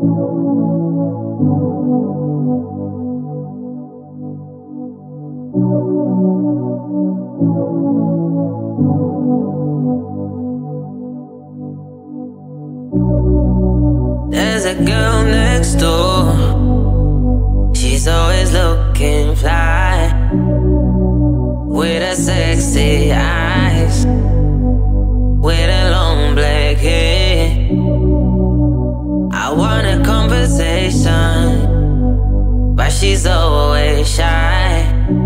There's a girl next door. She's always looking fly, with her sexy eyes, with her long black hair. I want a conversation, but she's always shy.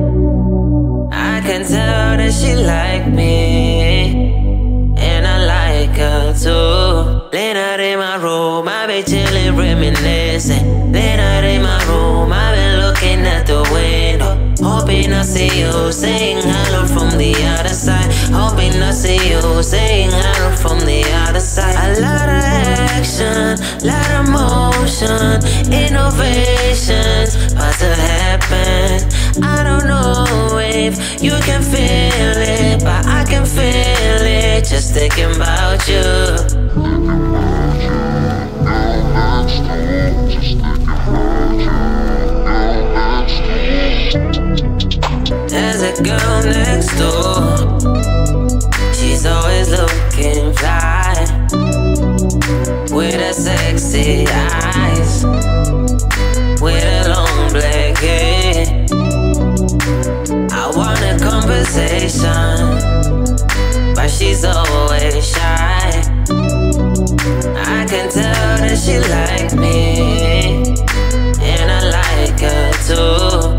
I can tell that she like me, and I like her too. Late night in my room, I be chillin', reminiscing. Late night in my room, I been looking at the window, hoping I see you, saying hello from the other side. Hoping I see you, saying hello from the other side. A lot of action, lot of motion, innovations about to happen. I don't know if you can feel it, but I can feel it just thinking about you. There's a girl next door. She's always looking fly, with her sexy eyes, with her long black hair. I want a conversation, but she's always shy. I can tell that she like me, and I like her too.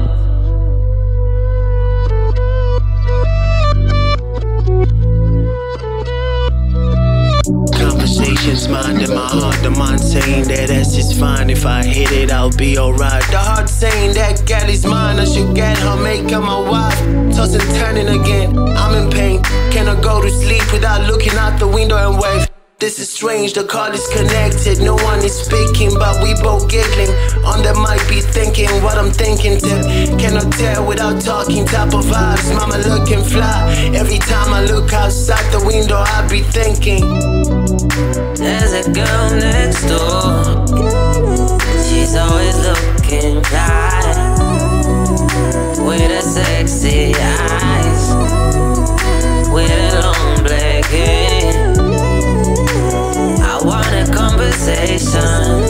Conversations, mind in my heart, the mind saying that that's just fine. If I hit it, I'll be alright. The heart saying that girl is mine, I should get her, make her my wife. Tossing, turning again, I'm in pain. Can I go to sleep without looking out the window and wave? This is strange, the call is connected, no one is speaking, but we both giggling. On the mic be thinking what I'm thinking, tip. Cannot tell without talking, type of vibes, mama looking fly. Every time I look outside the window, I be thinking. There's a girl next door. She's always looking fly, with her sexy eyes, with her long black hair. I want a conversation,